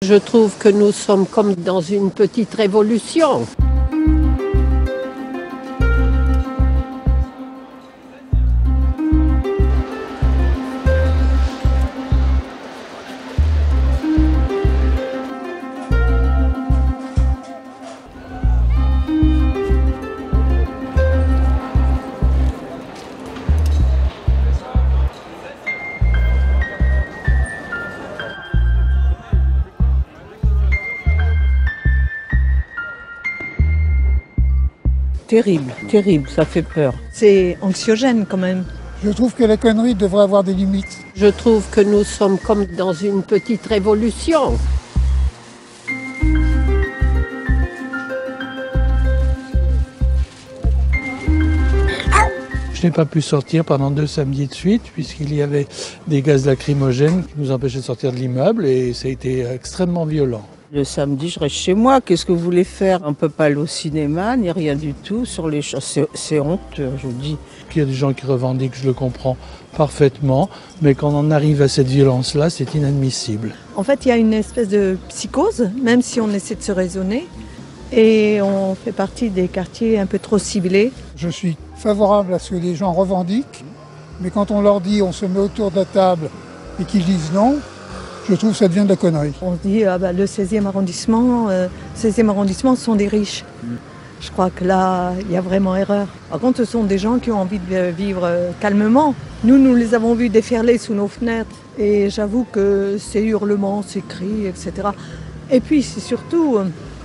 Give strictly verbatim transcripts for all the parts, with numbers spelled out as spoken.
Je trouve que nous sommes comme dans une petite révolution. Terrible, terrible, ça fait peur. C'est anxiogène quand même. Je trouve que la connerie devrait avoir des limites. Je trouve que nous sommes comme dans une petite révolution. Je n'ai pas pu sortir pendant deux samedis de suite puisqu'il y avait des gaz lacrymogènes qui nous empêchaient de sortir de l'immeuble et ça a été extrêmement violent. Le samedi, je reste chez moi. Qu'est-ce que vous voulez faire? On ne peut pas aller au cinéma, ni rien du tout sur les choses. C'est, c'est honteux, je vous dis. Il y a des gens qui revendiquent, je le comprends parfaitement, mais quand on arrive à cette violence-là, c'est inadmissible. En fait, il y a une espèce de psychose, même si on essaie de se raisonner. Et on fait partie des quartiers un peu trop ciblés. Je suis favorable à ce que les gens revendiquent, mais quand on leur dit on se met autour de la table et qu'ils disent non, je trouve que ça devient de la connerie. On se dit ah bah, le seizième arrondissement, euh, seizième arrondissement ce sont des riches. Mm. Je crois que là, il y a vraiment erreur. Par contre, ce sont des gens qui ont envie de vivre euh, calmement. Nous, nous les avons vus déferler sous nos fenêtres. Et j'avoue que ces hurlements, ces cris, et cetera. Et puis, c'est surtout, euh,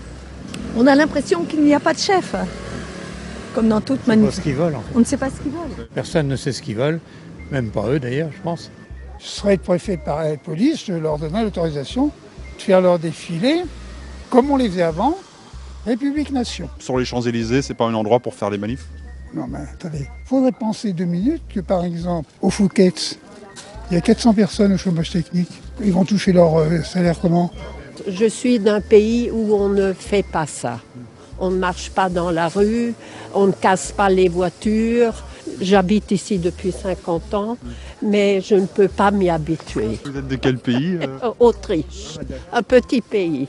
on a l'impression qu'il n'y a pas de chef. Comme dans toute manif. On ne sait pas ce qu'ils veulent. En fait. On ne sait pas ce qu'ils veulent. Personne ne sait ce qu'ils veulent, même pas eux d'ailleurs, je pense. Je serais le préfet de police, je leur donnerais l'autorisation de faire leur défilé, comme on les faisait avant, République-Nation. Sur les Champs-Élysées, c'est pas un endroit pour faire des manifs? Non mais attendez, il faudrait penser deux minutes que par exemple, au Fouquet's, il y a quatre cents personnes au chômage technique. Ils vont toucher leur euh, salaire comment? Je suis d'un pays où on ne fait pas ça. On ne marche pas dans la rue, on ne casse pas les voitures. J'habite ici depuis cinquante ans, mais je ne peux pas m'y habituer. Vous êtes de quel pays euh... Autriche, un petit pays,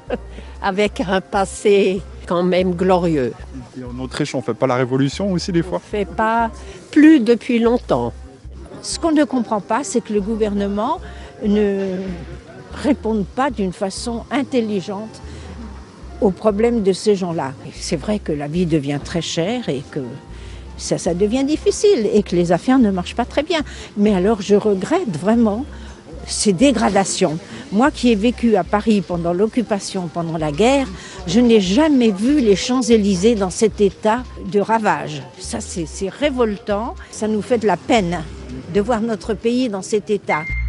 avec un passé quand même glorieux. Et en Autriche, on ne fait pas la révolution aussi des fois? On ne fait pas, plus depuis longtemps. Ce qu'on ne comprend pas, c'est que le gouvernement ne réponde pas d'une façon intelligente aux problèmes de ces gens-là. C'est vrai que la vie devient très chère et que ça, ça devient difficile et que les affaires ne marchent pas très bien. Mais alors je regrette vraiment ces dégradations. Moi qui ai vécu à Paris pendant l'occupation, pendant la guerre, je n'ai jamais vu les Champs-Élysées dans cet état de ravage. Ça c'est, c'est révoltant, ça nous fait de la peine de voir notre pays dans cet état.